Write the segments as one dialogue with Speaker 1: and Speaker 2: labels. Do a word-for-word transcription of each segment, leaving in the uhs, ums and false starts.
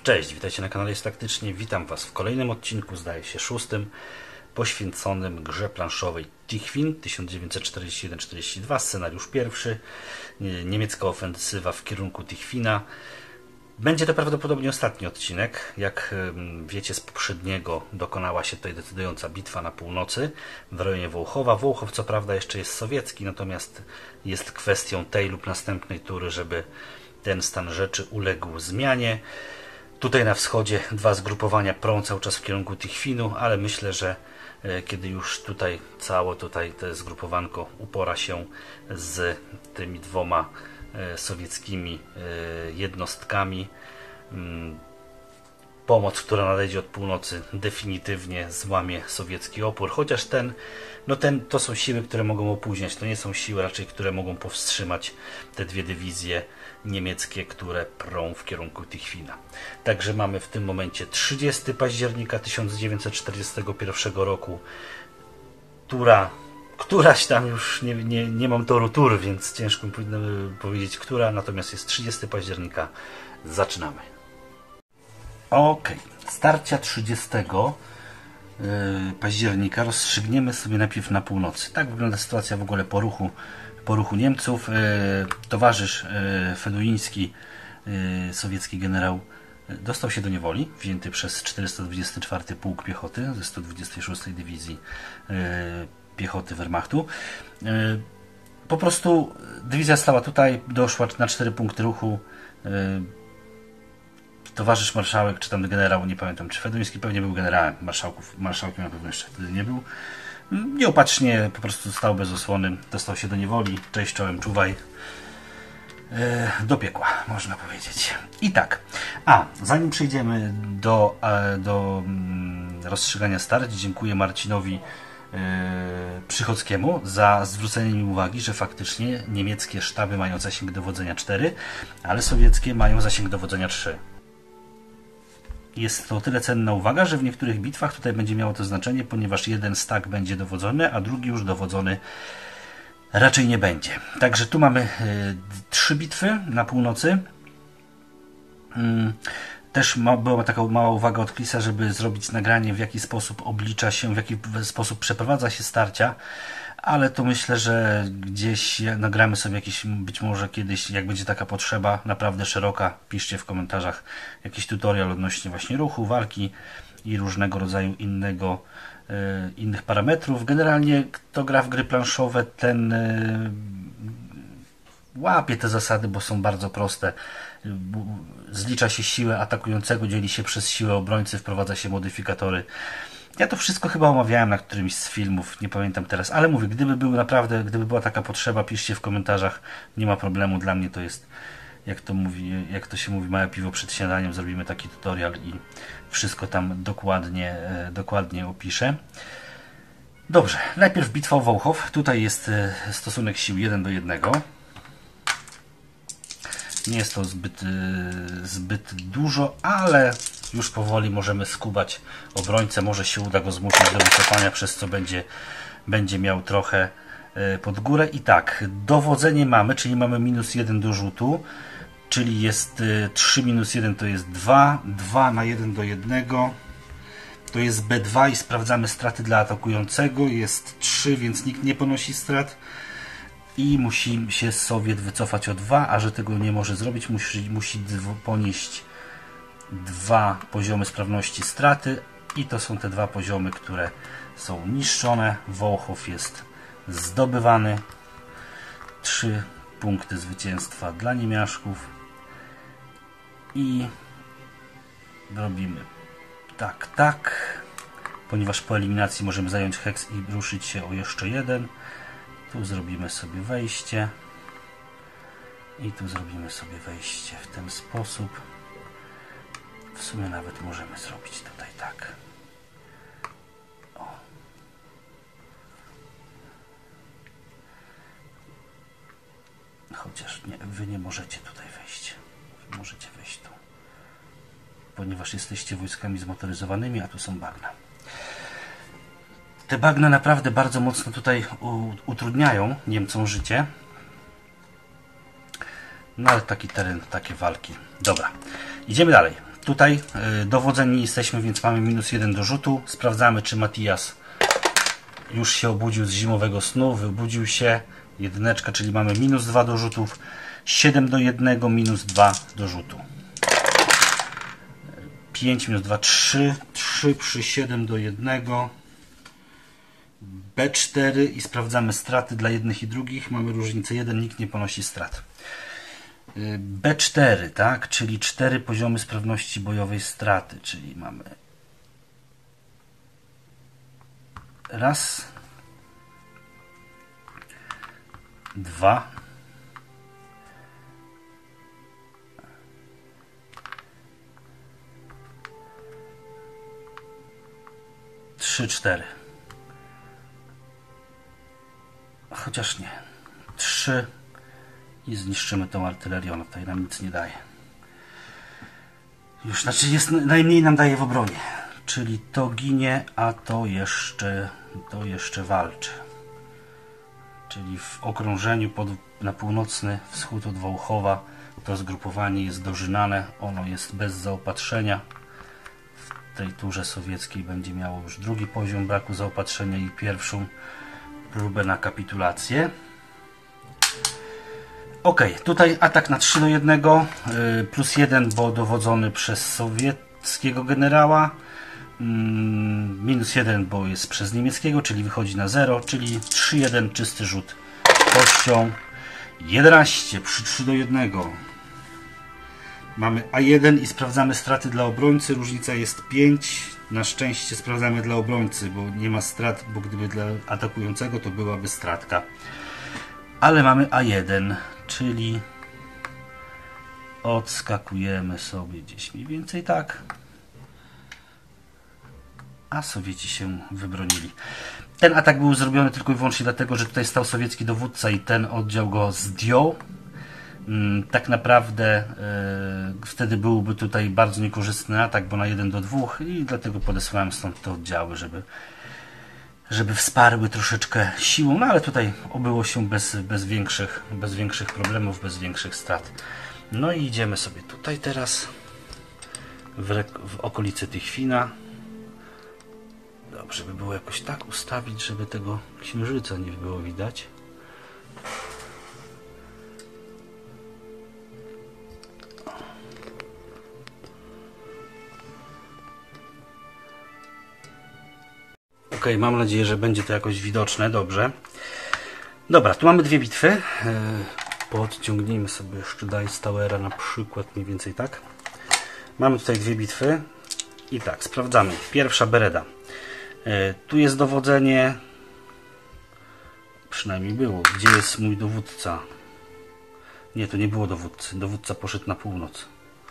Speaker 1: Cześć, witajcie na kanale Jest Taktycznie. Witam Was w kolejnym odcinku, zdaje się szóstym, poświęconym grze planszowej Tichwin tysiąc dziewięćset czterdzieści jeden czterdzieści dwa, scenariusz pierwszy, niemiecka ofensywa w kierunku Tichwina. Będzie to prawdopodobnie ostatni odcinek. Jak wiecie, z poprzedniego dokonała się tutaj decydująca bitwa na północy w rejonie Wołchowa. Wołchow co prawda jeszcze jest sowiecki, natomiast jest kwestią tej lub następnej tury, żeby ten stan rzeczy uległ zmianie. Tutaj na wschodzie dwa zgrupowania prą cały czas w kierunku Tichwinu, ale myślę, że kiedy już tutaj całe tutaj te zgrupowanko upora się z tymi dwoma sowieckimi jednostkami, pomoc, która nadejdzie od północy, definitywnie złamie sowiecki opór, chociaż ten, no ten, to są siły, które mogą opóźniać, to nie są siły raczej, które mogą powstrzymać te dwie dywizje niemieckie, które prą w kierunku Tichwina. Także mamy w tym momencie trzydziestego października tysiąc dziewięćset czterdziestego pierwszego roku, tura, któraś tam już, nie, nie, nie mam toru tur, więc ciężko mi powiedzieć, która, natomiast jest trzydziestego października, zaczynamy. Ok, starcia trzydziestego października rozstrzygniemy sobie najpierw na północy. Tak wygląda sytuacja w ogóle po ruchu, po ruchu Niemców. Towarzysz Feduiński, sowiecki generał, dostał się do niewoli, wzięty przez czterysta dwudziesty czwarty Pułk Piechoty ze sto dwudziestej szóstej Dywizji Piechoty Wehrmachtu. Po prostu dywizja stała tutaj, doszła na cztery punkty ruchu. Towarzysz marszałek, czy tam generał, nie pamiętam, czy Feduński, pewnie był generałem, marszałków, marszałkiem na pewno jeszcze wtedy nie był. Nieopatrznie po prostu stał bez osłony, dostał się do niewoli, cześć czołem, czuwaj, e, do piekła, można powiedzieć. I tak, a zanim przejdziemy do, do rozstrzygania starć, dziękuję Marcinowi e, Przychodzkiemu za zwrócenie mi uwagi, że faktycznie niemieckie sztaby mają zasięg dowodzenia cztery, ale sowieckie mają zasięg dowodzenia trzy. Jest to tyle cenna uwaga, że w niektórych bitwach tutaj będzie miało to znaczenie, ponieważ jeden stak będzie dowodzony, a drugi już dowodzony raczej nie będzie. Także tu mamy y, trzy bitwy na północy. Y, też ma, była taka mała uwaga od Klisa, żeby zrobić nagranie, w jaki sposób oblicza się, w jaki sposób przeprowadza się starcia, ale to myślę, że gdzieś nagramy sobie jakiś, być może kiedyś, jak będzie taka potrzeba, naprawdę szeroka, piszcie w komentarzach jakiś tutorial odnośnie właśnie ruchu, walki i różnego rodzaju innego, y, innych parametrów. Generalnie kto gra w gry planszowe, ten y, łapie te zasady, bo są bardzo proste. Zlicza się siłę atakującego, dzieli się przez siłę obrońcy, wprowadza się modyfikatory. Ja to wszystko chyba omawiałem na którymś z filmów, nie pamiętam teraz, ale mówię, gdyby był naprawdę, gdyby była taka potrzeba, piszcie w komentarzach, nie ma problemu, dla mnie to jest, jak to mówi, jak to się mówi, małe piwo przed śniadaniem, zrobimy taki tutorial i wszystko tam dokładnie, dokładnie opiszę. Dobrze, najpierw bitwa o Wołchow, tutaj jest stosunek sił jeden do jednego. Nie jest to zbyt, zbyt dużo, ale już powoli możemy skubać obrońcę. Może się uda go zmusić do wycofania, przez co będzie, będzie miał trochę pod górę. I tak, dowodzenie mamy, czyli mamy minus jeden do rzutu, czyli jest trzy minus jeden to jest dwa, dwa na jeden do jednego. To jest B dwa i sprawdzamy straty dla atakującego. Jest trzy, więc nikt nie ponosi strat. I musi się Sowiet wycofać o dwa, a że tego nie może zrobić, musi, musi ponieść dwa poziomy sprawności straty i to są te dwa poziomy, które są niszczone. Wołchow jest zdobywany. Trzy punkty zwycięstwa dla niemiaszków i robimy tak, tak, ponieważ po eliminacji możemy zająć heks i ruszyć się o jeszcze jeden. Tu zrobimy sobie wejście i tu zrobimy sobie wejście w ten sposób. W sumie nawet możemy zrobić tutaj tak. O. Chociaż nie, wy nie możecie tutaj wejść. Wy możecie wejść tu. Ponieważ jesteście wojskami zmotoryzowanymi, a tu są bagna. Te bagna naprawdę bardzo mocno tutaj utrudniają Niemcom życie. No ale taki teren, takie walki. Dobra, idziemy dalej. tutaj yy, dowodzeni jesteśmy, więc mamy minus jeden do rzutu. Sprawdzamy, czy Matias już się obudził z zimowego snu. Wybudził się. Jedyneczka, czyli mamy minus dwa do rzutów. siedem do jednego, minus dwa do rzutu. pięć minus dwa, trzy. trzy przy siedem do jednego. B cztery i sprawdzamy straty dla jednych i drugich. Mamy różnicę jeden, nikt nie ponosi strat. B cztery, tak? Czyli cztery poziomy sprawności bojowej straty. Czyli mamy raz, dwa, trzy, cztery. Chociaż nie. trzy i zniszczymy tą artylerię. Ona tutaj nam nic nie daje. Już, znaczy jest, najmniej nam daje w obronie. Czyli to ginie, a to jeszcze, to jeszcze walczy. Czyli w okrążeniu pod, na północny wschód od Wałchowa to zgrupowanie jest dożynane. Ono jest bez zaopatrzenia. W tej turze sowieckiej będzie miało już drugi poziom braku zaopatrzenia i pierwszą próbę na kapitulację. Ok, tutaj atak na trzy do jednego, yy, plus jeden, bo dowodzony przez sowieckiego generała, yy, minus jeden, bo jest przez niemieckiego, czyli wychodzi na zero, czyli trzy jeden, czysty rzut kością. jedenaście przy trzy do jednego. Mamy A jeden i sprawdzamy straty dla obrońcy, różnica jest pięć. Na szczęście sprawdzamy dla obrońcy, bo nie ma strat, bo gdyby dla atakującego to byłaby stratka. Ale mamy A jeden, czyli odskakujemy sobie gdzieś mniej więcej tak. A Sowieci się wybronili. Ten atak był zrobiony tylko i wyłącznie dlatego, że tutaj stał sowiecki dowódca i ten oddział go zdjął. Tak naprawdę yy, wtedy byłby tutaj bardzo niekorzystny atak, bo na jeden do dwóch i dlatego podesłałem stąd te oddziały, żeby, żeby wsparły troszeczkę siłą, no ale tutaj obyło się bez, bez, większych, bez większych problemów, bez większych strat. No i idziemy sobie tutaj teraz w, w okolicy Tychwina. Dobrze by było jakoś tak ustawić, żeby tego księżyca nie było widać. Ok, mam nadzieję, że będzie to jakoś widoczne. Dobrze. Dobra, tu mamy dwie bitwy. Podciągnijmy sobie jeszcze Dice Towera na przykład, mniej więcej tak. Mamy tutaj dwie bitwy. I tak, sprawdzamy. Pierwsza Bereda. Tu jest dowodzenie. Przynajmniej było. Gdzie jest mój dowódca? Nie, tu nie było dowódcy. Dowódca poszedł na północ.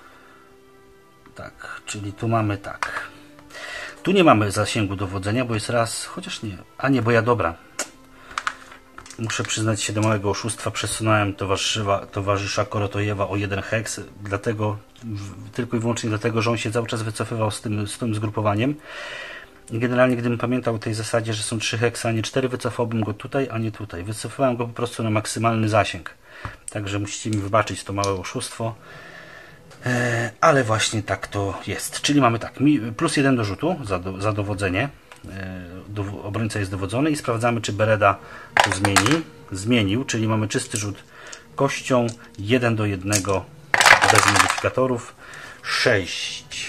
Speaker 1: Tak, czyli tu mamy tak. Tu nie mamy zasięgu dowodzenia, bo jest raz, chociaż nie, a nie, bo ja dobra. Muszę przyznać się do małego oszustwa, przesunąłem towarzysza, towarzysza Korotojewa o jeden heks, dlatego, tylko i wyłącznie dlatego, że on się cały czas wycofywał z tym, z tym zgrupowaniem. Generalnie, gdybym pamiętał o tej zasadzie, że są trzy heksy, a nie cztery, wycofałbym go tutaj, a nie tutaj. Wycofałem go po prostu na maksymalny zasięg. Także musicie mi wybaczyć to małe oszustwo. Ale właśnie tak to jest. Czyli mamy tak, plus jeden do rzutu za, do, za dowodzenie. Do, obrońca jest dowodzony i sprawdzamy, czy Bereda to zmieni. Zmienił, czyli mamy czysty rzut kością, jeden do jednego bez modyfikatorów, sześć.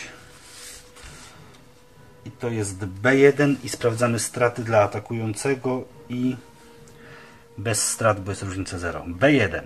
Speaker 1: I to jest B jeden i sprawdzamy straty dla atakującego i bez strat, bo jest różnica zero. B jeden.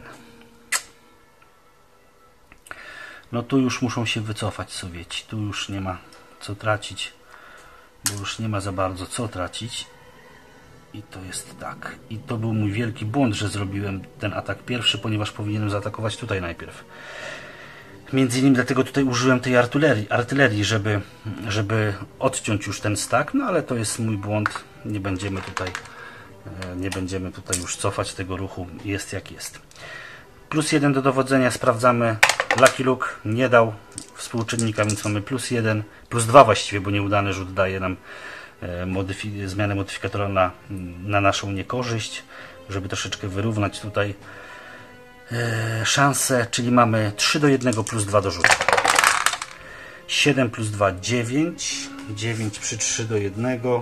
Speaker 1: No tu już muszą się wycofać Sowieci. Tu już nie ma co tracić, bo już nie ma za bardzo co tracić. I to jest tak. I to był mój wielki błąd, że zrobiłem ten atak pierwszy, ponieważ powinienem zaatakować tutaj najpierw. Między innymi dlatego tutaj użyłem tej artylerii, artylerii żeby, żeby odciąć już ten stak, no ale to jest mój błąd. Nie będziemy tutaj, nie będziemy tutaj już cofać tego ruchu. Jest jak jest. Plus jeden do dowodzenia, sprawdzamy. Lucky Luke nie dał współczynnika, więc mamy plus jeden, plus dwa właściwie, bo nieudany rzut daje nam modyfi zmianę modyfikatora na, na naszą niekorzyść, żeby troszeczkę wyrównać tutaj e, szanse, czyli mamy trzy do jednego plus dwa do rzutu. siedem plus dwa, dziewięć. dziewięć przy trzy do jednego.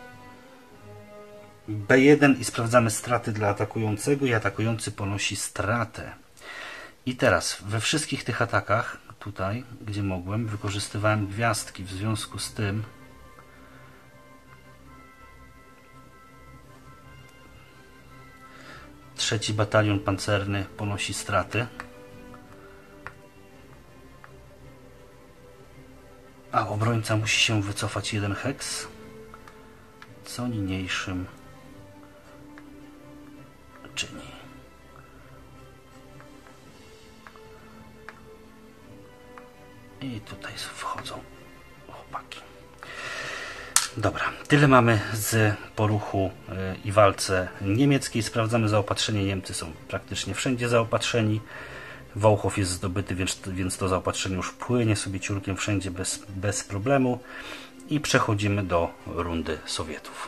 Speaker 1: B jeden i sprawdzamy straty dla atakującego i atakujący ponosi stratę. I teraz we wszystkich tych atakach, tutaj gdzie mogłem, wykorzystywałem gwiazdki, w związku z tym trzeci batalion pancerny ponosi straty, a obrońca musi się wycofać jeden heks, co niniejszym czyni. I tutaj wchodzą chłopaki. Dobra, tyle mamy z poruchu i walce niemieckiej. Sprawdzamy zaopatrzenie. Niemcy są praktycznie wszędzie zaopatrzeni. Wołchow jest zdobyty, więc, więc to zaopatrzenie już płynie sobie ciurkiem wszędzie bez, bez problemu. I przechodzimy do rundy Sowietów.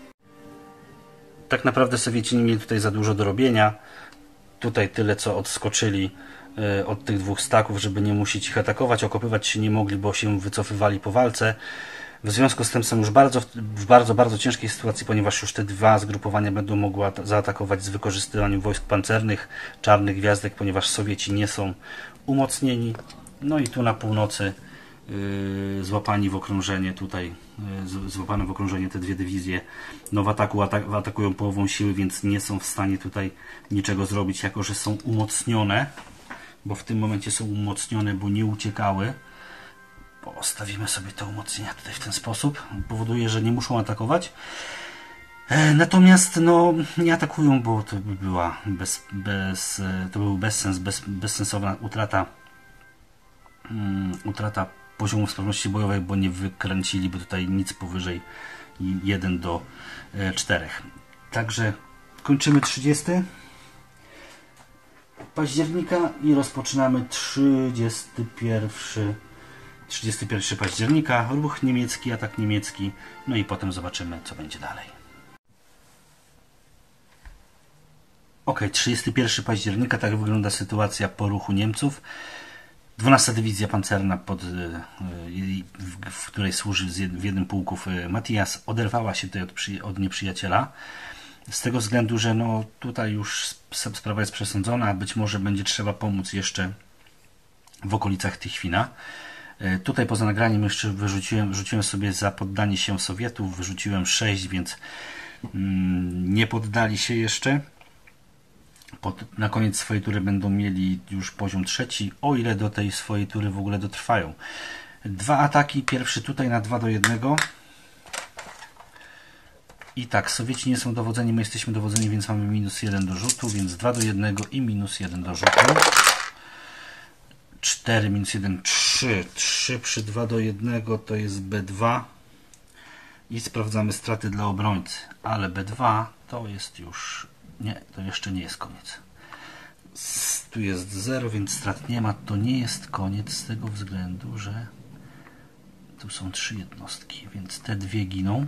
Speaker 1: Tak naprawdę Sowieci nie mieli tutaj za dużo do robienia. Tutaj tyle co odskoczyli od tych dwóch staków, żeby nie musieć ich atakować. Okopywać się nie mogli, bo się wycofywali po walce. W związku z tym są już bardzo, w bardzo, bardzo ciężkiej sytuacji, ponieważ już te dwa zgrupowania będą mogły zaatakować z wykorzystywaniem wojsk pancernych, czarnych gwiazdek, ponieważ Sowieci nie są umocnieni. No i tu na północy yy, złapani w okrążenie, tutaj yy, złapane w okrążenie te dwie dywizje. No w ataku atak atakują połową siły, więc nie są w stanie tutaj niczego zrobić, jako że są umocnione, bo w tym momencie są umocnione, bo nie uciekały. Postawimy sobie te umocnienia tutaj w ten sposób. Powoduje, że nie muszą atakować. E, natomiast no, nie atakują, bo to by była bez, bez, to był bezsens, bez, bezsensowna utrata um, utrata poziomu sprawności bojowej, bo nie wykręciliby tutaj nic powyżej jeden do czterech. Także kończymy trzydziestego października i rozpoczynamy trzydziestego pierwszego trzydziestego pierwszego października, ruch niemiecki, atak niemiecki, no i potem zobaczymy, co będzie dalej. Ok, trzydziestego pierwszego października, tak wygląda sytuacja po ruchu Niemców. dwunasta Dywizja Pancerna, pod, w której służy w jednym pułku Matthias, oderwała się tutaj od, od nieprzyjaciela. Z tego względu, że no, tutaj już sprawa jest przesądzona, a być może będzie trzeba pomóc jeszcze w okolicach Tychwina. Tutaj poza nagraniem jeszcze wyrzuciłem, wyrzuciłem sobie za poddanie się Sowietów, wyrzuciłem sześć, więc mm, nie poddali się jeszcze. Pod, na koniec swojej tury będą mieli już poziom trzeci, o ile do tej swojej tury w ogóle dotrwają. Dwa ataki, pierwszy tutaj na dwa do jednego. I tak, Sowieci nie są dowodzeni, my jesteśmy dowodzeni, więc mamy minus jeden do rzutu, więc dwa do jednego i minus jeden do rzutu. cztery minus jeden, trzy. trzy przy dwa do jednego to jest B dwa. I sprawdzamy straty dla obrońcy. Ale B dwa to jest już... Nie, to jeszcze nie jest koniec. Tu jest zero, więc strat nie ma. To nie jest koniec z tego względu, że tu są trzy jednostki, więc te dwie giną.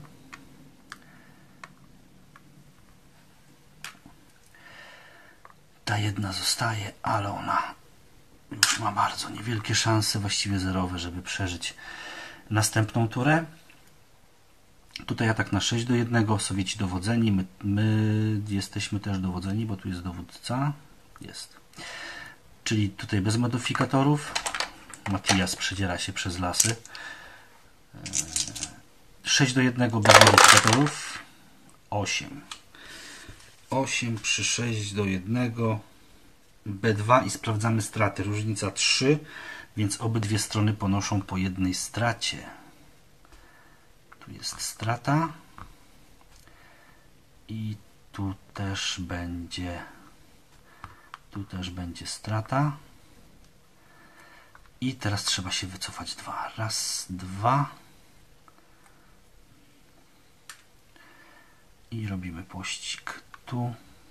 Speaker 1: Ta jedna zostaje, ale ona już ma bardzo niewielkie szanse, właściwie zerowe, żeby przeżyć następną turę. Tutaj atak na sześć do jednego, Sowieci dowodzeni, my, my jesteśmy też dowodzeni, bo tu jest dowódca. Jest. Czyli tutaj bez modyfikatorów. Matthias przedziera się przez lasy. sześć do jednego bez modyfikatorów. osiem. osiem przy sześć do jednego. B dwa i sprawdzamy straty. Różnica trzy, więc obydwie strony ponoszą po jednej stracie. Tu jest strata. I tu też będzie tu też będzie strata. I teraz trzeba się wycofać dwa. Raz, dwa. I robimy pościg tu.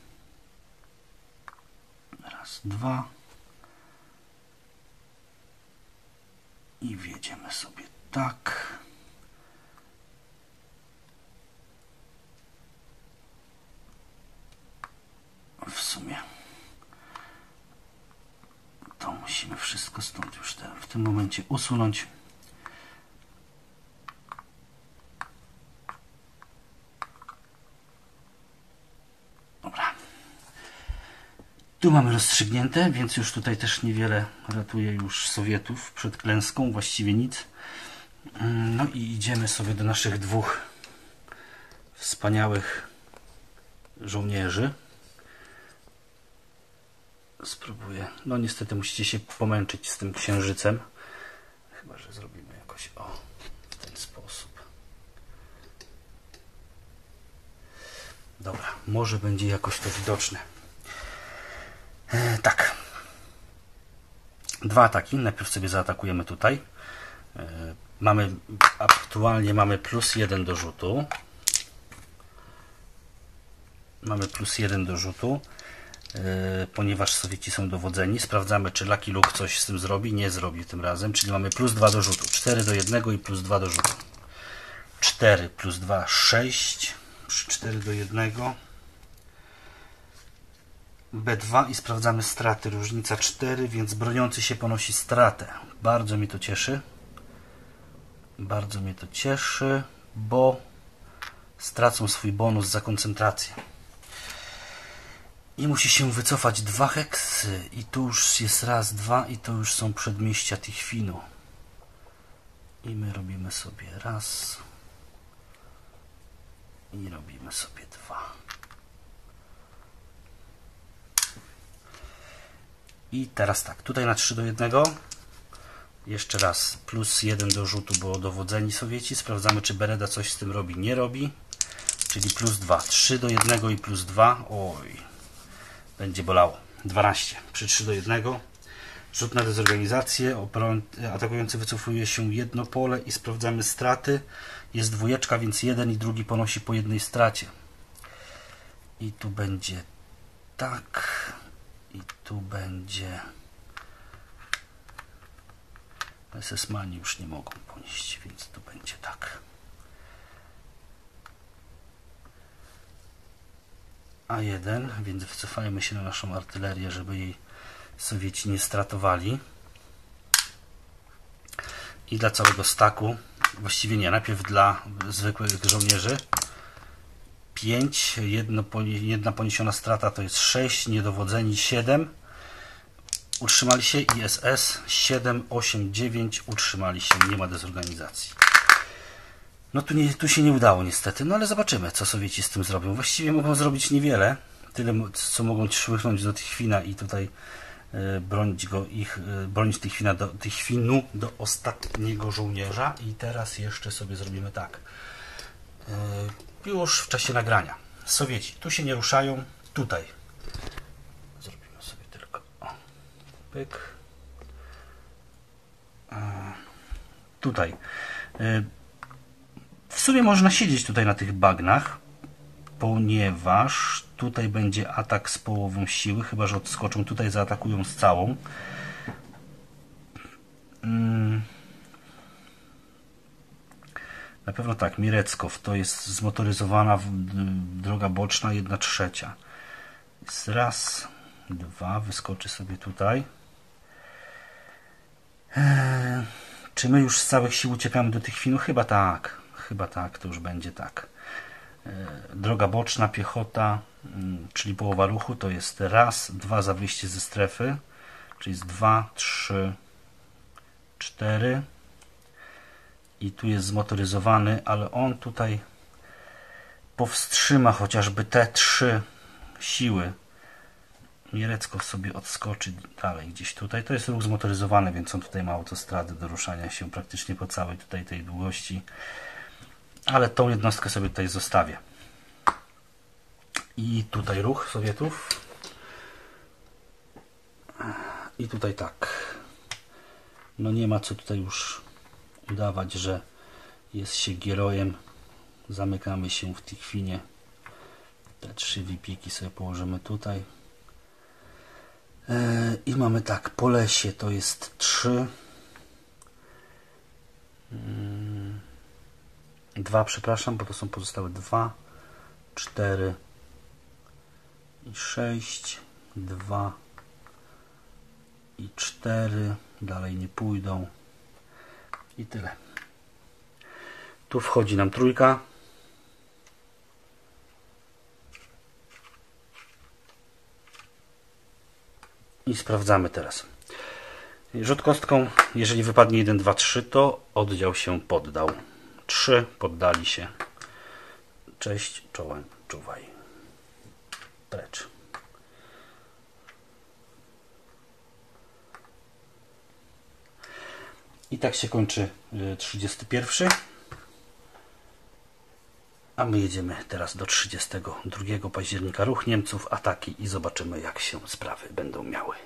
Speaker 1: Raz, dwa. I wjedziemy sobie tak. W sumie to musimy wszystko stąd już te, w tym momencie usunąć. Tu mamy rozstrzygnięte, więc już tutaj też niewiele ratuje już Sowietów przed klęską, właściwie nic. No i idziemy sobie do naszych dwóch wspaniałych żołnierzy. Spróbuję. No niestety musicie się pomęczyć z tym księżycem. Chyba że zrobimy jakoś o w ten sposób. Dobra, może będzie jakoś to widoczne. E, tak. Dwa ataki. Najpierw sobie zaatakujemy tutaj. E, mamy aktualnie mamy plus jeden do rzutu. Mamy plus jeden do rzutu. Yy, ponieważ Sowieci są dowodzeni. Sprawdzamy, czy Lucky Luke coś z tym zrobi. Nie zrobi tym razem, czyli mamy plus dwa do rzutu. cztery do jednego i plus dwa do rzutu. cztery plus dwa, sześć. cztery do jednego. B dwa i sprawdzamy straty. Różnica cztery, więc broniący się ponosi stratę. Bardzo mnie to cieszy. Bardzo mnie to cieszy, bo stracą swój bonus za koncentrację. I musi się wycofać dwa heksy. I tu już jest raz, dwa i to już są przedmieścia Tichwinu. I my robimy sobie raz. I robimy sobie dwa. I teraz tak, tutaj na trzy do jednego. Jeszcze raz, plus jeden do rzutu, bo dowodzeni Sowieci. Sprawdzamy, czy Bereda coś z tym robi. Nie robi. Czyli plus dwa. trzy do jednego i plus dwa. Oj. Będzie bolało. dwanaście. Przy trzy do jednego. Rzut na dezorganizację. Atakujący wycofuje się jedno pole i sprawdzamy straty. Jest dwójeczka, więc jeden i drugi ponosi po jednej stracie. I tu będzie tak. I tu będzie... S S-mani już nie mogą ponieść, więc tu będzie tak. A jeden, więc wycofajmy się na naszą artylerię, żeby jej Sowieci nie stratowali. I dla całego staku, właściwie nie, najpierw dla zwykłych żołnierzy. pięć, jedno, jedna poniesiona strata to jest sześć, niedowodzeni siedem. Utrzymali się i S S siedem, osiem, dziewięć utrzymali się, nie ma dezorganizacji. No tu, nie, tu się nie udało niestety, no ale zobaczymy, co Sowieci z tym zrobią. Właściwie mogą zrobić niewiele, tyle co mogą szłychnąć do Tichwina i tutaj y, bronić go, ich, y, bronić Tichwina do, Tichwinu do ostatniego żołnierza. I teraz jeszcze sobie zrobimy tak. Y, już w czasie nagrania. Sowieci tu się nie ruszają, tutaj. Zrobimy sobie tylko o, pyk. Y, tutaj. Y, W sumie można siedzieć tutaj na tych bagnach, ponieważ tutaj będzie atak z połową siły, chyba że odskoczą. Tutaj zaatakują z całą. Na pewno tak, Mireckow to jest zmotoryzowana droga boczna, jedna trzecia. Jest raz, dwa, wyskoczy sobie tutaj. Eee, czy my już z całych sił uciekamy do Tichwinu? Chyba tak. Chyba tak, to już będzie tak. Droga boczna, piechota, czyli połowa ruchu, to jest raz, dwa za wyjście ze strefy, czyli jest dwa, trzy, cztery. I tu jest zmotoryzowany, ale on tutaj powstrzyma chociażby te trzy siły. Mielecko sobie odskoczy dalej gdzieś tutaj. To jest ruch zmotoryzowany, więc on tutaj ma autostradę do ruszania się praktycznie po całej tutaj tej długości. Ale tą jednostkę sobie tutaj zostawię. I tutaj ruch Sowietów. I tutaj tak. No nie ma co tutaj już udawać, że jest się gerojem. Zamykamy się w Tichwinie. Te trzy wipiki sobie położymy tutaj. I mamy tak, po lesie to jest trzy. dwa, przepraszam, bo to są pozostałe dwa, cztery i sześć, dwa i cztery, dalej nie pójdą i tyle. Tu wchodzi nam trójka. I sprawdzamy teraz. Rzut kostką, jeżeli wypadnie jeden, dwa, trzy, to oddział się poddał. trzy poddali się. Cześć, czołem, czuwaj. Precz. I tak się kończy trzydziesty pierwszy. A my jedziemy teraz do trzydziestego drugiego października. Ruch Niemców, ataki i zobaczymy, jak się sprawy będą miały.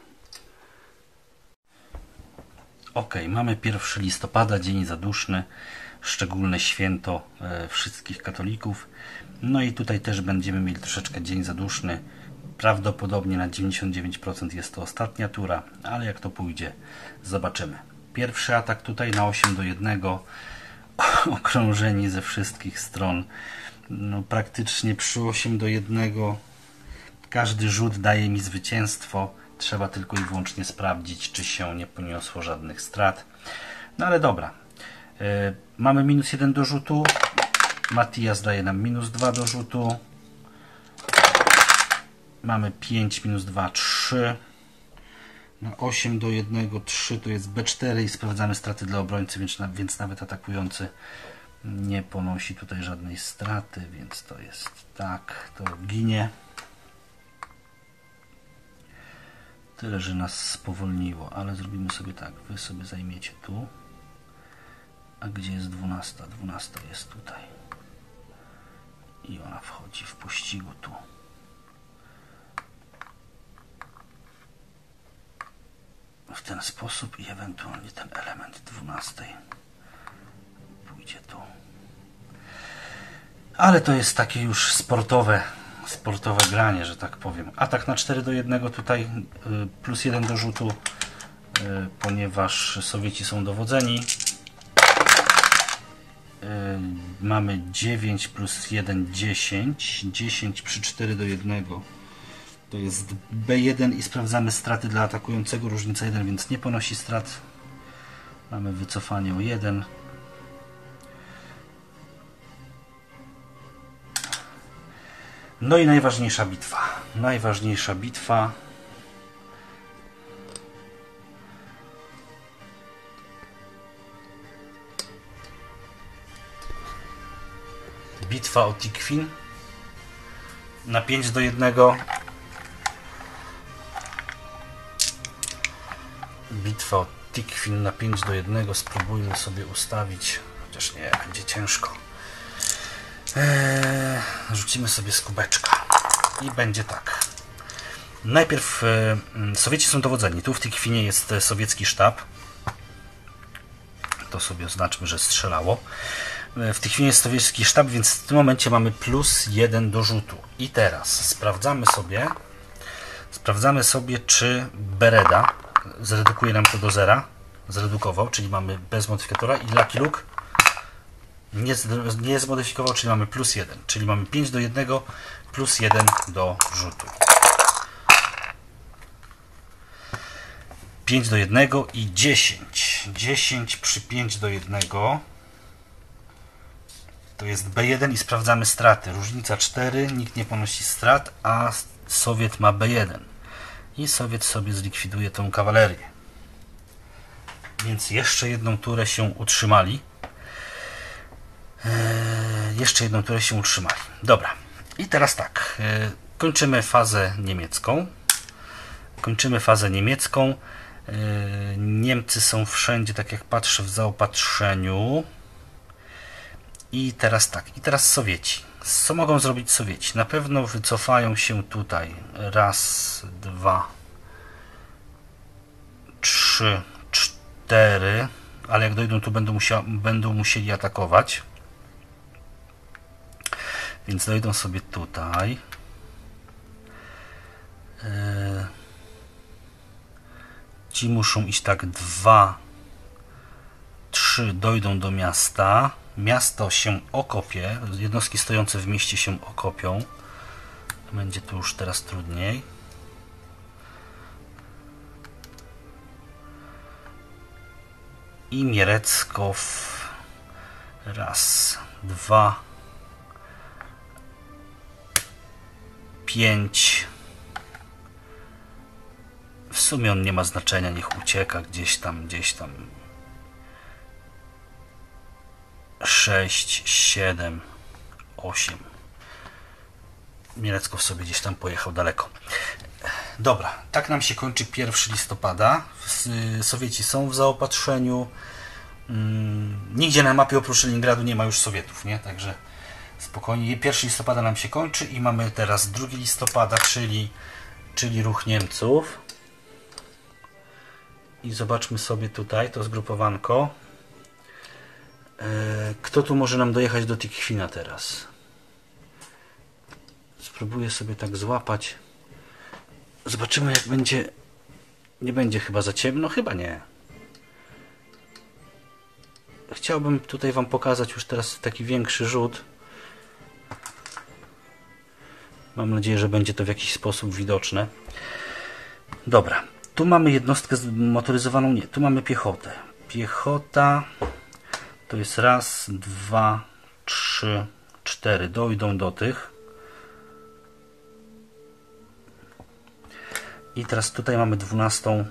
Speaker 1: Ok, mamy pierwszego listopada, dzień zaduszny, szczególne święto e, wszystkich katolików. No i tutaj też będziemy mieli troszeczkę dzień zaduszny. Prawdopodobnie na dziewięćdziesiąt dziewięć procent jest to ostatnia tura, ale jak to pójdzie, zobaczymy. Pierwszy atak tutaj na osiem do jednego, okrążeni ze wszystkich stron. No, praktycznie przy osiem do jednego każdy rzut daje mi zwycięstwo. Trzeba tylko i wyłącznie sprawdzić, czy się nie poniosło żadnych strat. No ale dobra. Yy, mamy minus jeden do rzutu. Matias daje nam minus dwa do rzutu. Mamy pięć, minus dwa, trzy. Na osiem do jednego, trzy to jest B cztery i sprawdzamy straty dla obrońcy, więc, więc nawet atakujący nie ponosi tutaj żadnej straty, więc to jest tak, to ginie. Tyle, że nas spowolniło, ale zrobimy sobie tak, wy sobie zajmiecie tu. A gdzie jest dwunasta? dwunasta jest tutaj. I ona wchodzi w pościgu tu. W ten sposób i ewentualnie ten element dwunastej pójdzie tu. Ale to jest takie już sportowe, sportowe granie, że tak powiem. Atak na cztery do jednego tutaj, plus jeden do rzutu, ponieważ Sowieci są dowodzeni. Mamy dziewięć plus jeden, dziesięć. dziesięć przy cztery do jednego. To jest B jeden i sprawdzamy straty dla atakującego. Różnica jeden, więc nie ponosi strat. Mamy wycofanie o jeden. No i najważniejsza bitwa. Najważniejsza bitwa. Bitwa o Tikwin. Na pięć do jednego. Bitwa o Tikwin na pięć do jednego. Spróbujmy sobie ustawić. Chociaż nie, będzie ciężko. Eee, rzucimy sobie z kubeczka. I będzie tak. Najpierw e, Sowieci są dowodzeni. Tu w Tikwinie jest sowiecki sztab. To sobie oznaczmy, że strzelało. W Tikwinie jest sowiecki sztab, więc w tym momencie mamy plus jeden do rzutu. I teraz sprawdzamy sobie, sprawdzamy sobie, czy Bereda zredukuje nam to do zera. Zredukował, czyli mamy bez modyfikatora. I Lucky Luke nie, nie zmodyfikował, czyli mamy plus jeden. Czyli mamy pięć do jednego plus jeden do rzutu. pięć do jednego i dziesięć. dziesięć przy pięć do jednego. To jest B jeden i sprawdzamy straty. Różnica cztery, nikt nie ponosi strat, a Sowiet ma B jeden. I Sowiet sobie zlikwiduje tą kawalerię. Więc jeszcze jedną turę się utrzymali. Eee, jeszcze jedną turę się utrzymali. Dobra. I teraz tak. Eee, kończymy fazę niemiecką. Kończymy fazę niemiecką. Eee, Niemcy są wszędzie, tak jak patrzę, w zaopatrzeniu. I teraz tak, i teraz Sowieci. Co mogą zrobić Sowieci? Na pewno wycofają się tutaj. Raz, dwa, trzy, cztery. Ale jak dojdą, tu będą, musia, będą musieli atakować. Więc dojdą sobie tutaj. Yy. Ci muszą iść tak dwa, trzy, dojdą do miasta. Miasto się okopie, jednostki stojące w mieście się okopią. Będzie tu już teraz trudniej. I Miereckow. Raz, dwa, pięć. W sumie on nie ma znaczenia, niech ucieka gdzieś tam, gdzieś tam. sześć, siedem, osiem. Mieleckow sobie gdzieś tam pojechał daleko. Dobra, tak nam się kończy pierwszego listopada. Sowieci są w zaopatrzeniu. Nigdzie na mapie oprócz Leningradu nie ma już Sowietów, nie? Także spokojnie. pierwszego listopada nam się kończy i mamy teraz drugiego listopada, czyli, czyli ruch Niemców. I zobaczmy sobie tutaj to zgrupowanko. Kto tu może nam dojechać do Tikhwina teraz? Spróbuję sobie tak złapać. Zobaczymy, jak będzie. Nie będzie chyba za ciemno? Chyba nie. Chciałbym tutaj wam pokazać już teraz taki większy rzut. Mam nadzieję, że będzie to w jakiś sposób widoczne. Dobra. Tu mamy jednostkę zmotoryzowaną. Nie, tu mamy piechotę. Piechota to jest raz, dwa, trzy, cztery. Dojdą do tych. I teraz tutaj mamy dwunastą.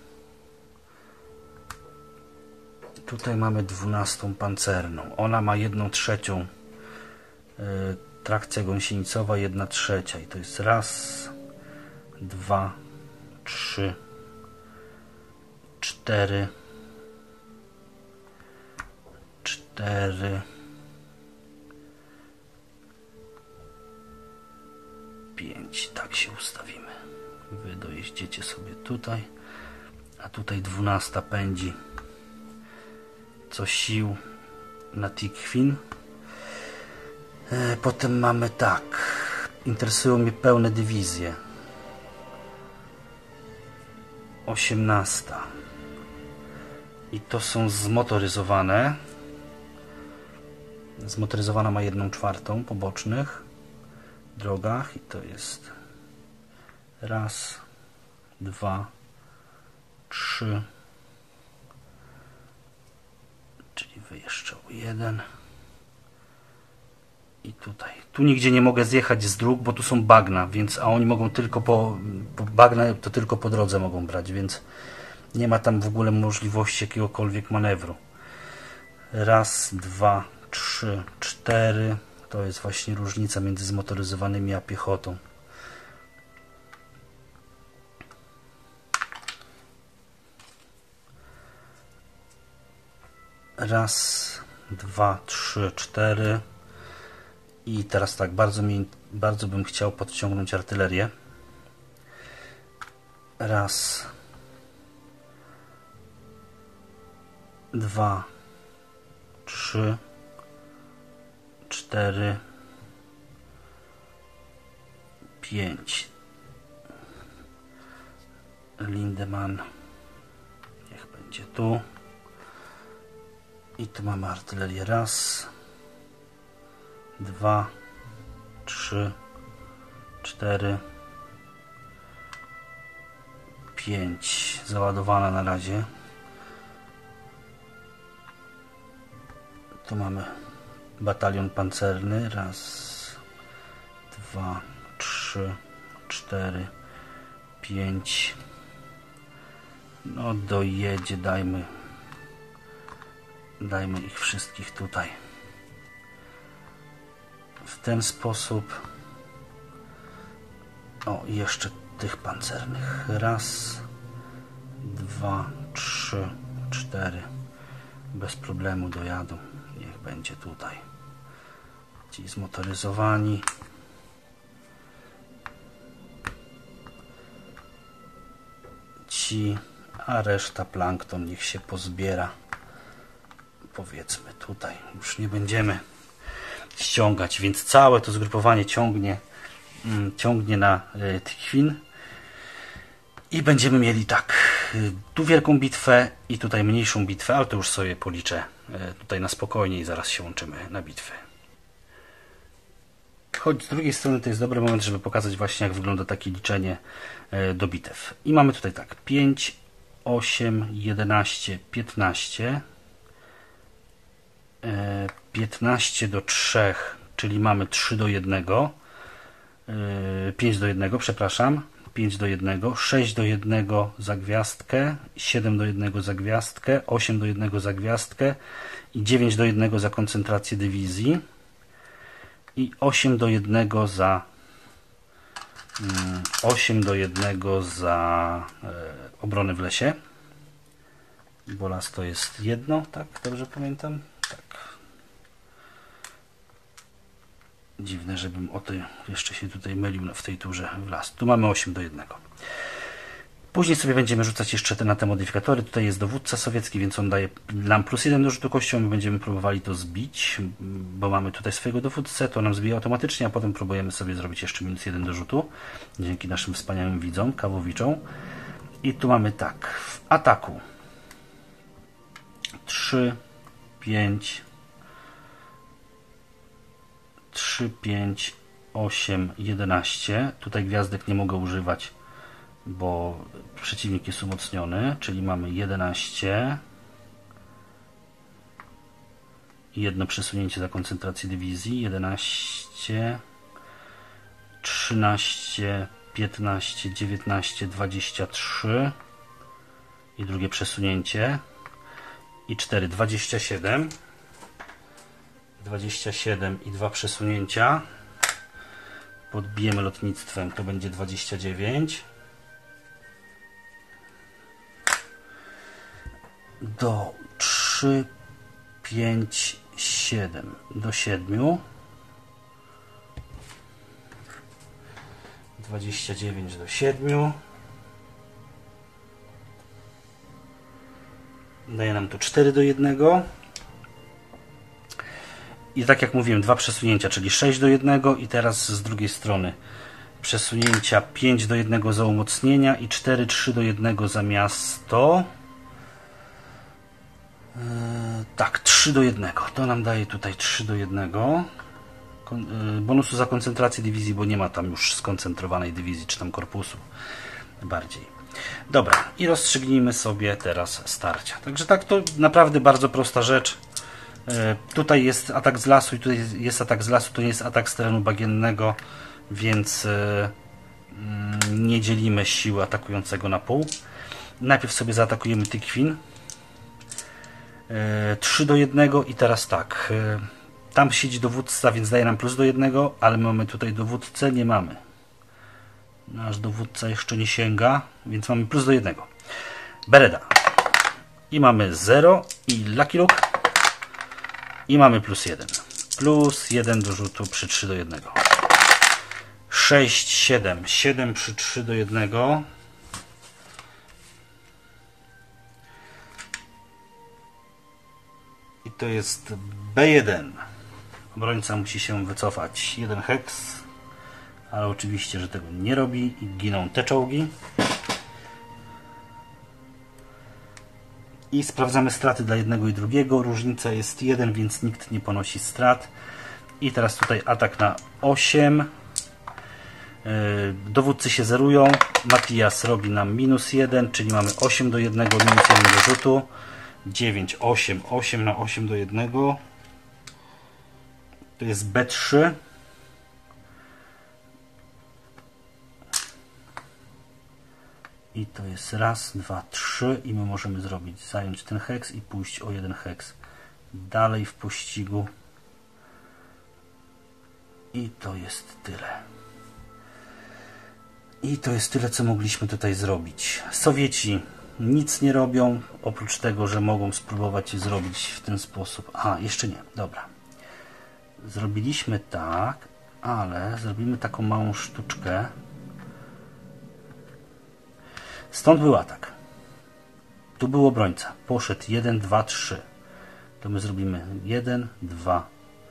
Speaker 1: Tutaj mamy dwunastą pancerną. Ona ma jedną trzecią yy, trakcja gąsienicowa, jedna trzecia. I to jest raz, dwa, trzy, cztery, cztery, pięć. Tak się ustawimy. Wy dojeździecie sobie tutaj, a tutaj dwunasta pędzi co sił na Tikhwin. E, potem mamy tak. Interesują mnie pełne dywizje. osiemnasta. I to są zmotoryzowane. Zmotoryzowana ma jedną czwartą po bocznych drogach i to jest raz, dwa, trzy, czyli wyjeżdżał jeden i tutaj. Tu nigdzie nie mogę zjechać z dróg, bo tu są bagna, więc a oni mogą tylko po, po bagna, to tylko po drodze mogą brać, więc nie ma tam w ogóle możliwości jakiegokolwiek manewru. Raz, dwa, trzy, cztery. To jest właśnie różnica między zmotoryzowanymi a piechotą. Raz, dwa, trzy, cztery. I teraz tak, bardzo, mi, bardzo bym chciał podciągnąć artylerię. Raz, dwa, trzy, cztery, pięć. Lindemann niech będzie tu. I tu mamy artylerię. Raz, dwa, trzy, cztery, pięć. Załadowana na razie. Tu mamy batalion pancerny. Raz, dwa, trzy, cztery, pięć. No dojedzie, dajmy. Dajmy ich wszystkich tutaj. W ten sposób. O, i jeszcze tych pancernych. Raz, dwa, trzy, cztery. Bez problemu dojadą. Niech będzie tutaj. Ci zmotoryzowani. Ci, a reszta plankton niech się pozbiera. Powiedzmy tutaj. Już nie będziemy ściągać, więc całe to zgrupowanie ciągnie, ciągnie na Tikhwin. I będziemy mieli tak, tu wielką bitwę i tutaj mniejszą bitwę, ale to już sobie policzę tutaj na spokojnie i zaraz się łączymy na bitwę. Choć z drugiej strony to jest dobry moment, żeby pokazać właśnie, jak wygląda takie liczenie do bitew. I mamy tutaj tak, pięć, osiem, jedenaście, piętnaście, piętnaście do trzech, czyli mamy trzy do jednego, pięć do jednego, przepraszam. pięć do jednego, sześć do jednego za gwiazdkę, siedem do jednego za gwiazdkę, osiem do jednego za gwiazdkę i dziewięć do jednego za koncentrację dywizji i osiem do jednego za osiem do jednego za e, obronę w lesie, bo las to jest jedno, tak? Dobrze pamiętam? Tak. Dziwne, żebym o tej jeszcze się tutaj mylił w tej turze w las. Tu mamy osiem do jednego. Później sobie będziemy rzucać jeszcze te na te modyfikatory. Tutaj jest dowódca sowiecki, więc on daje nam plus jeden do rzutu kością. My będziemy próbowali to zbić, bo mamy tutaj swojego dowódcę. To nam zbije automatycznie, a potem próbujemy sobie zrobić jeszcze minus jeden do rzutu. Dzięki naszym wspaniałym widzom, kawowiczom. I tu mamy tak. W ataku trzy, pięć, trzy, pięć, osiem, jedenaście. Tutaj gwiazdek nie mogę używać, bo przeciwnik jest umocniony, czyli mamy jedenaście i jedno przesunięcie za koncentrację dywizji, jedenaście, trzynaście, piętnaście, dziewiętnaście, dwadzieścia trzy i drugie przesunięcie i cztery, dwadzieścia siedem, dwadzieścia siedem i dwa przesunięcia, podbijemy lotnictwem, to będzie dwadzieścia dziewięć. Do trzy, pięć, siedem, do siedmiu, dwadzieścia dziewięć do siedmiu, daje nam tu cztery do jednego i tak jak mówiłem, dwa przesunięcia, czyli sześć do jednego i teraz z drugiej strony przesunięcia pięć do jednego za umocnienia i cztery, trzy do jednego za miasto. Yy, tak, trzy do jednego. To nam daje tutaj trzy do jednego. Kon yy, bonusu za koncentrację dywizji, bo nie ma tam już skoncentrowanej dywizji, czy tam korpusu bardziej. Dobra, i rozstrzygnijmy sobie teraz starcia. Także tak, to naprawdę bardzo prosta rzecz. Yy, tutaj jest atak z lasu i tutaj jest atak z lasu, to nie jest atak z terenu bagiennego, więc yy, nie dzielimy siły atakującego na pół. Najpierw sobie zaatakujemy Tykwin. trzy do jednego i teraz tak, tam siedzi dowódca, więc daje nam plus do jednego, ale mamy tutaj dowódcę, nie mamy. Nasz dowódca jeszcze nie sięga, więc mamy plus do jednego. Bereda. I mamy zero i Lucky Luke. I mamy plus jeden. Plus jeden do rzutu przy trzy do jednego. sześć, siedem. siedem przy trzy do jednego. I to jest B jeden. Obrońca musi się wycofać jeden heks, ale oczywiście, że tego nie robi i giną te czołgi. I sprawdzamy straty dla jednego i drugiego. Różnica jest jeden, więc nikt nie ponosi strat. I teraz tutaj atak na osiem. Dowódcy się zerują. Matias robi nam minus jeden, czyli mamy osiem do jednego, minus jeden do rzutu. dziewięć, osiem, osiem na osiem do jednego. To jest B trzy. I to jest raz, dwa, trzy i my możemy zrobić, zająć ten heks i pójść o jeden heks dalej w pościgu. I to jest tyle. I to jest tyle, co mogliśmy tutaj zrobić. Sowieci nic nie robią, oprócz tego, że mogą spróbować zrobić w ten sposób. A, jeszcze nie, dobra. Zrobiliśmy tak, ale zrobimy taką małą sztuczkę. Stąd był atak. Tu był obrońca. Poszedł jeden, dwa, trzy. To my zrobimy jeden, dwa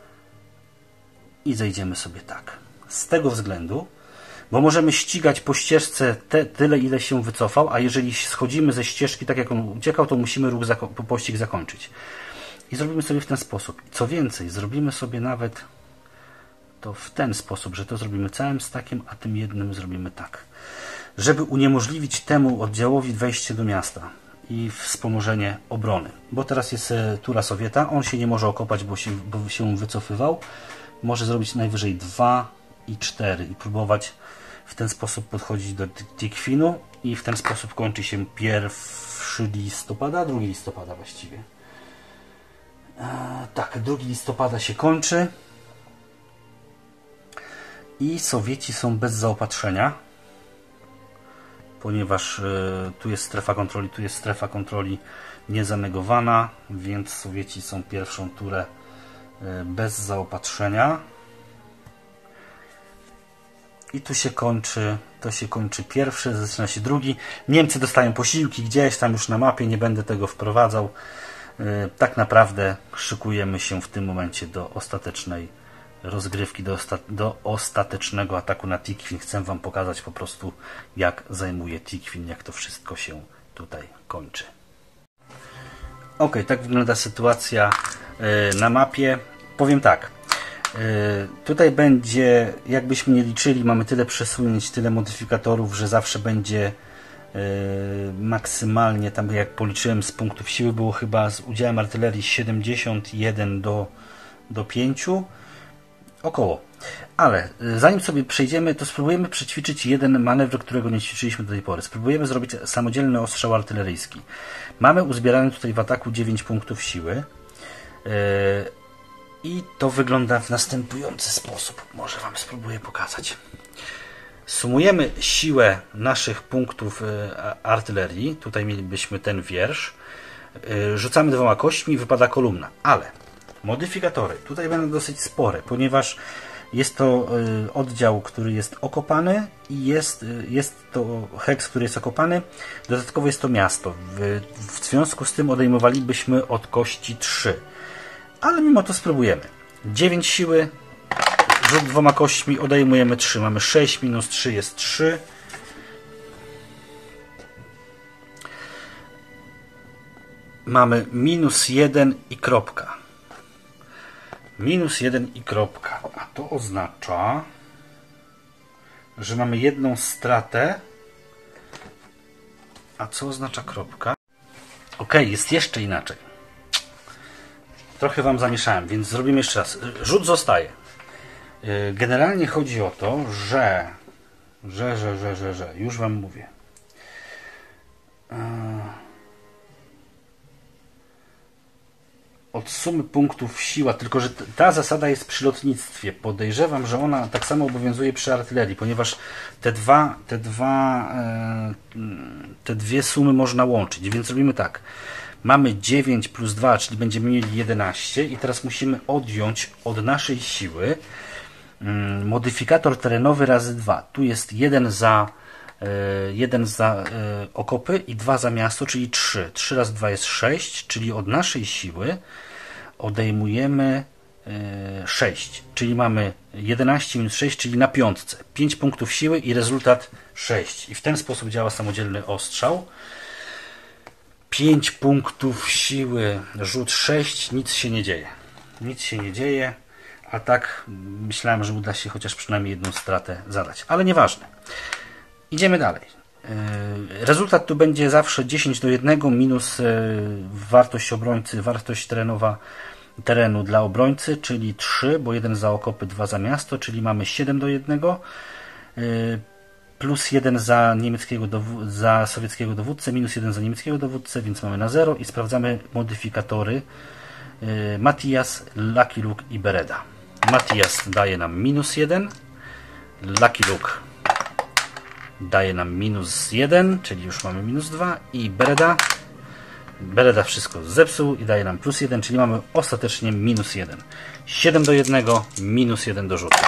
Speaker 1: i zejdziemy sobie tak. Z tego względu, bo możemy ścigać po ścieżce te, tyle, ile się wycofał, a jeżeli schodzimy ze ścieżki tak, jak on uciekał, to musimy ruch zako pościg zakończyć. I zrobimy sobie w ten sposób. Co więcej, zrobimy sobie nawet to w ten sposób, że to zrobimy całym stakiem, a tym jednym zrobimy tak. Żeby uniemożliwić temu oddziałowi wejście do miasta i wspomożenie obrony. Bo teraz jest tura Sowieta, on się nie może okopać, bo się, bo się wycofywał. Może zrobić najwyżej dwa i cztery i próbować w ten sposób podchodzić do Tikwinu i w ten sposób kończy się pierwszy listopada, drugi listopada właściwie. E, tak, drugi listopada się kończy i Sowieci są bez zaopatrzenia, ponieważ e, tu jest strefa kontroli, tu jest strefa kontroli niezanegowana, więc Sowieci są pierwszą turę e, bez zaopatrzenia. I tu się kończy, to się kończy pierwszy, zaczyna się drugi. Niemcy dostają posiłki gdzieś tam już na mapie, nie będę tego wprowadzał. E, tak naprawdę szykujemy się w tym momencie do ostatecznej rozgrywki, do, osta do ostatecznego ataku na Tikwin. Chcę Wam pokazać po prostu, jak zajmuje Tikwin, jak to wszystko się tutaj kończy. Ok, tak wygląda sytuacja e, na mapie. Powiem tak. Tutaj będzie, jakbyśmy nie liczyli, mamy tyle przesunięć, tyle modyfikatorów, że zawsze będzie maksymalnie, tam jak policzyłem z punktów siły, było chyba z udziałem artylerii siedemdziesiąt jeden do, do pięciu, około. Ale zanim sobie przejdziemy, to spróbujemy przećwiczyć jeden manewr, którego nie ćwiczyliśmy do tej pory. Spróbujemy zrobić samodzielny ostrzał artyleryjski. Mamy uzbierane tutaj w ataku dziewięć punktów siły. I to wygląda w następujący sposób. Może Wam spróbuję pokazać. Sumujemy siłę naszych punktów artylerii. Tutaj mielibyśmy ten wiersz. Rzucamy dwoma kośćmi, wypada kolumna. Ale modyfikatory tutaj będą dosyć spore, ponieważ jest to oddział, który jest okopany i jest, jest to heks, który jest okopany. Dodatkowo jest to miasto. W, w związku z tym odejmowalibyśmy od kości trzy. Ale mimo to spróbujemy. dziewięć siły, rzut dwoma kośćmi, odejmujemy trzy. Mamy sześć minus trzy jest trzy. Mamy minus jeden i kropka. Minus jeden i kropka. A to oznacza, że mamy jedną stratę. A co oznacza kropka? Ok, jest jeszcze inaczej. Trochę Wam zamieszałem, więc zrobimy jeszcze raz. Rzut zostaje. Generalnie chodzi o to, że że, że, że, że, że już Wam mówię. Od sumy punktów siła, tylko że ta zasada jest przy lotnictwie. Podejrzewam, że ona tak samo obowiązuje przy artylerii, ponieważ te dwa, te dwa, te dwie sumy można łączyć, więc robimy tak. Mamy dziewięć plus dwa, czyli będziemy mieli jedenaście i teraz musimy odjąć od naszej siły modyfikator terenowy razy dwa. Tu jest jeden za, jeden za okopy i dwa za miasto, czyli trzy. trzy razy dwa jest sześć, czyli od naszej siły odejmujemy sześć. Czyli mamy jedenaście minus sześć, czyli na piątce. pięć punktów siły i rezultat sześć. I w ten sposób działa samodzielny ostrzał. pięć punktów siły, rzut sześć, nic się nie dzieje. Nic się nie dzieje, a tak myślałem, że uda się chociaż przynajmniej jedną stratę zadać. Ale nieważne. Idziemy dalej. Rezultat tu będzie zawsze dziesięć do jednego minus wartość obrońcy, wartość terenowa terenu dla obrońcy, czyli trzy, bo jeden za okopy, dwa za miasto, czyli mamy siedem do jednego. Plus jeden za niemieckiego za sowieckiego dowódcę, minus jeden za niemieckiego dowódcę, więc mamy na zero i sprawdzamy modyfikatory Matias, Lucky Luke i Bereda. Matias daje nam minus jeden, Lucky Luke daje nam minus jeden, czyli już mamy minus dwa i Bereda Bereda wszystko zepsuł i daje nam plus jeden, czyli mamy ostatecznie minus jeden. siedem do jednego, minus jeden do rzutu.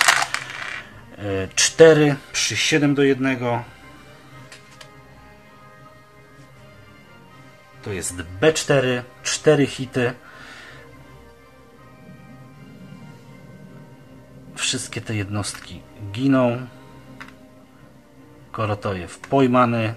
Speaker 1: cztery przy siedem do jednego to jest B cztery, cztery hity. Wszystkie te jednostki giną. Korotojew pojmany,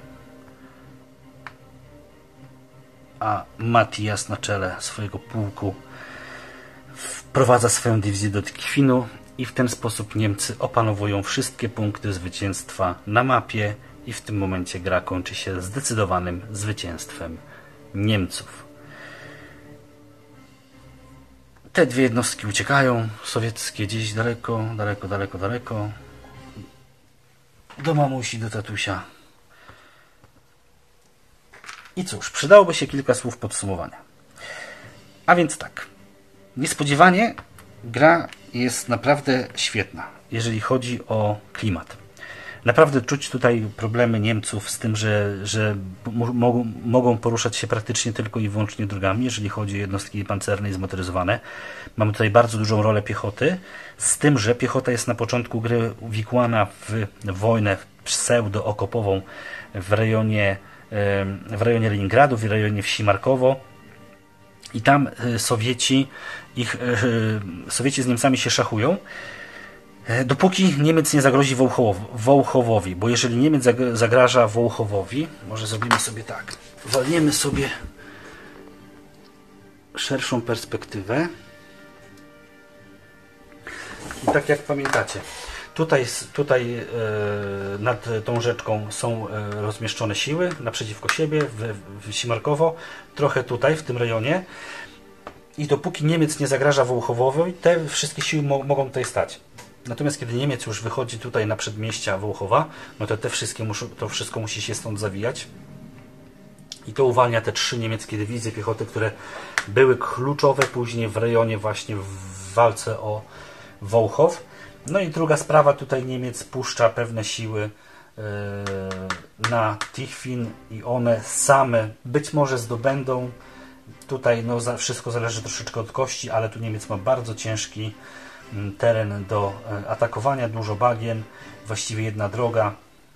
Speaker 1: a Matias na czele swojego pułku wprowadza swoją dywizję do Tikwinu i w ten sposób Niemcy opanowują wszystkie punkty zwycięstwa na mapie i w tym momencie gra kończy się zdecydowanym zwycięstwem Niemców. Te dwie jednostki uciekają, sowieckie gdzieś daleko, daleko, daleko, daleko. do mamusi, do tatusia. I cóż, przydałoby się kilka słów podsumowania. A więc tak. Niespodziewanie gra jest naprawdę świetna, jeżeli chodzi o klimat. Naprawdę czuć tutaj problemy Niemców z tym, że, że mogą, mogą poruszać się praktycznie tylko i wyłącznie drogami, jeżeli chodzi o jednostki pancerne i zmotoryzowane. Mamy tutaj bardzo dużą rolę piechoty, z tym, że piechota jest na początku gry uwikłana w wojnę pseudo-okopową w rejonie, w rejonie Leningradu, w rejonie wsi Markowo. I tam Sowieci, ich, Sowieci z Niemcami się szachują, dopóki Niemiec nie zagrozi Wołchowowi, bo jeżeli Niemiec zagraża Wołchowowi, może zrobimy sobie tak, walniemy sobie szerszą perspektywę i tak jak pamiętacie, tutaj, tutaj nad tą rzeczką są rozmieszczone siły naprzeciwko siebie w, w Simarkowo, trochę tutaj w tym rejonie i dopóki Niemiec nie zagraża Wołchowowi, te wszystkie siły mo mogą tutaj stać. Natomiast kiedy Niemiec już wychodzi tutaj na przedmieścia Wołchowa, no to te wszystkie muszą, to wszystko musi się stąd zawijać. I to uwalnia te trzy niemieckie dywizje piechoty, które były kluczowe później w rejonie właśnie w walce o Wołchow. No i druga sprawa, tutaj Niemiec puszcza pewne siły yy, na Tichwin i one same być może zdobędą. Tutaj no, za, wszystko zależy troszeczkę od kości, ale tu Niemiec ma bardzo ciężki teren do atakowania, dużo bagien, właściwie jedna droga,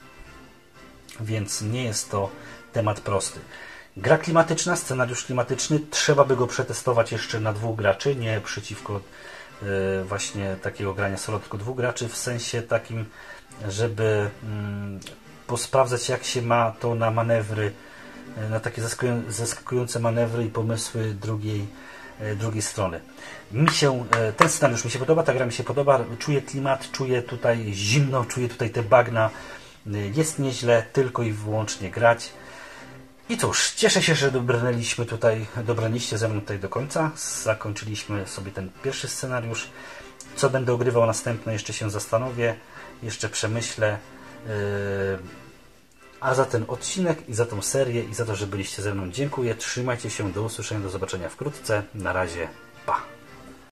Speaker 1: więc nie jest to temat prosty. Gra klimatyczna, scenariusz klimatyczny, trzeba by go przetestować jeszcze na dwóch graczy, nie przeciwko y, właśnie takiego grania solo, tylko dwóch graczy, w sensie takim, żeby y, posprawdzać, jak się ma to na manewry, y, na takie zaskakujące manewry i pomysły drugiej drugiej strony. Mi się, ten scenariusz mi się podoba, ta gra mi się podoba, czuję klimat, czuję tutaj zimno, czuję tutaj te bagna, jest nieźle, tylko i wyłącznie grać. I cóż, cieszę się, że dobrnęliśmy tutaj, dobrnęliście ze mną tutaj do końca, zakończyliśmy sobie ten pierwszy scenariusz. Co będę ogrywał następne, jeszcze się zastanowię, jeszcze przemyślę. A za ten odcinek i za tą serię i za to, że byliście ze mną dziękuję. Trzymajcie się, do usłyszenia, do zobaczenia wkrótce. Na razie, pa!